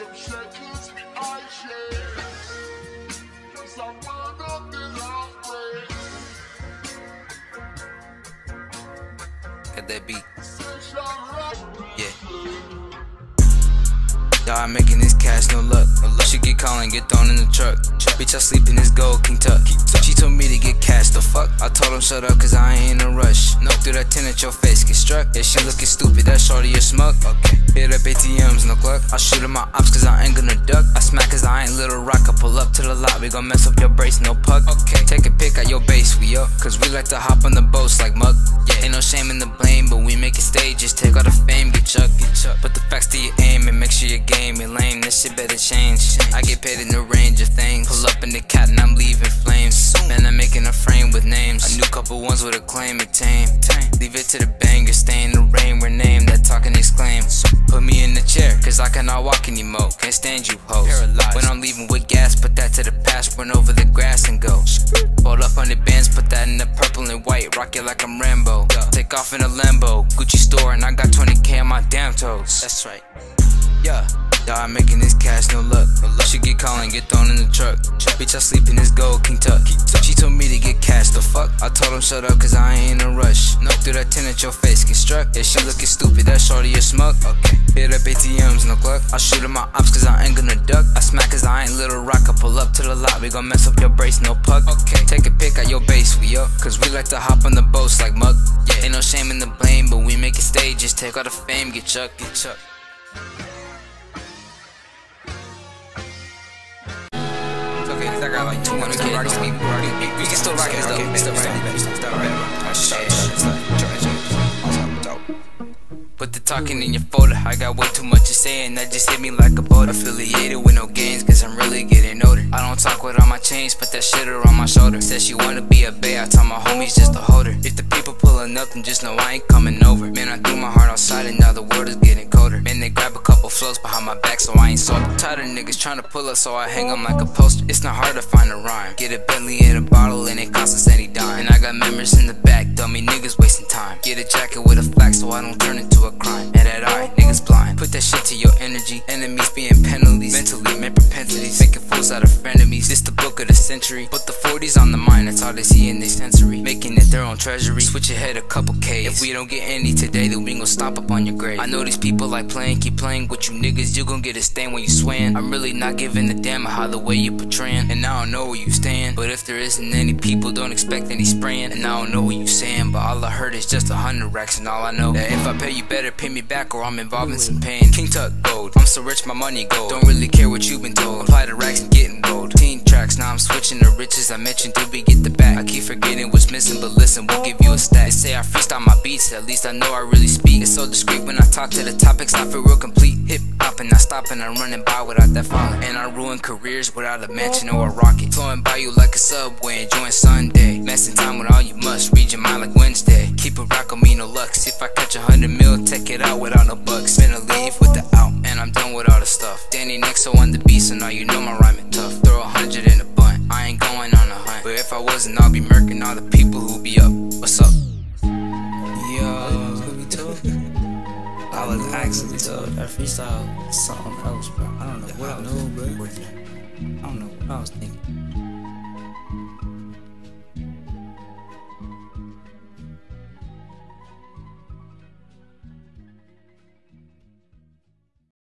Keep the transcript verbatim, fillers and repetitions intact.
Got that beat. Yeah. Y'all making this cash, no luck. Should get calling, get thrown in the truck. Bitch, I sleep in this gold, King Tut. She told me to get cash, the fuck? I told him shut up, cause I ain't in a rush. Nope, through that ten at your face, get struck. Yeah, she looking stupid, that shawty a schmuck. Okay. Hit up A T Ms, no cluck. I shoot at my ops, cause I ain't gonna duck. I smack cause I ain't little rock. I pull up to the lot, we gon' mess up your brace, no puck. Okay. Take a pic at your base, we up. Cause we like to hop on the boats like Muck. Yeah. Ain't no shame in the blame, but we make it stages. Take all the fame, get chuck, get chuck. Put the facts to your aim and make sure your game ain't lame. This shit better change. I get paid in the range of things. Pull up in the cat and I'm leaving flames. Man, I'm making a frame with names. A new couple ones with a claim and tame. Leave it to the banger, stay in the rain. We're named that talking exclaim. Put me in the chair, cause I cannot walk anymore. Can't stand you hoes. When I'm leaving with gas, put that to the past. Run over the grass and go. Fold up on the bands, put that in the purple and white. Rock it like I'm Rambo. Take off in a Lambo. Gucci store and I got twenty K on my damn toes. That's right. Yeah. Y'all making this cash, no luck. Should get calling, get thrown in the truck. Bitch, I sleep in this gold, King Tut. She told me to get cash, the fuck? I told him shut up, cause I ain't in a rush. Nope, through that ten at your face, get struck. Yeah, she looking stupid, that shawty a schmuck. Okay. Hit up A T Ms, no cluck. I shoot at my ops, cause I ain't gonna duck. I smack cause I ain't little rock. I pull up to the lot, we gon' mess up your brace, no puck. Okay. Take a pic at your base, we up. Cause we like to hop on the boats like Muck. Yeah. Ain't no shame in the blame, but we make it stages. Take all the fame, get chuck, get chuck. Okay, I got like two hundred K. We can still rock this though. We still rock it. Put the talking in your folder. I got way too much to say and that just hit me like a boat. Affiliated with no gains cause I'm really getting older. I don't talk with all my chains, put that shit around my shoulder. Said she wanna be a bae, I told my homies just to hold her. If the people pulling up then just know I ain't coming over. Man, I threw my heart outside and now the world is getting colder. Man, they grab a couple flows behind my back so I ain't sober. Tired of niggas trying to pull up so I hang them like a poster. It's not hard to find a rhyme. Get a Bentley in a bottle and it costs us any dime. And I got members in the back, dummy niggas wasting time. Get a jacket with a flag so I don't turn into a crime. And that eye, niggas blind. Put that shit to your energy. Enemies being penalties. Mentally, men propensities. Making fools out of frenemies. This the book of the century. Put the forties on the mind, that's all they see in their sensory. Making it their own treasury. Switch ahead a couple K's. If we don't get any today, then we gon' stomp up on your grave. I know these people like playing, keep playing with you niggas. You gon' get a stain when you swaying. I'm really not giving a damn how the way you portraying. And I don't know where you stand. But if there isn't any people, don't expect any spraying. And I don't know what you saying, but all I heard is just a hundred racks. And all I know that if I pay you better, pay me back or I'm involved in some pain. King Tut gold, I'm so rich my money gold. Don't really care what you've been told. Apply the racks and get enrolled. Teen tracks, now I'm switching the riches. I mentioned did we get the back. I keep forgetting what's missing, but listen, we'll give you a stack. They say I freestyle my beats, at least I know I really speak. It's so discreet when I talk to the topics, I feel real complete. Hip hop and I stop and I'm running by without that falling. And I ruin careers without a mansion or a rocket. Flowing by you like a subway, enjoying Sunday. Messing time with all you must, read your mind like Wednesday. Keep it rock on me, no lux. If I catch a hundred mil, take it out without no bucks. Spin a leave with the out, and I'm done with all the stuff. Danny Nexo on the beat, so now you know my rhyming tough. Throw a hundred in a bunt, I ain't going on a hunt. But if I wasn't, I'll be murking all the people who be up. What's up? Yo, I was actually told that freestyle something else, bro. I don't know what I know, bro. I don't know what I was thinking.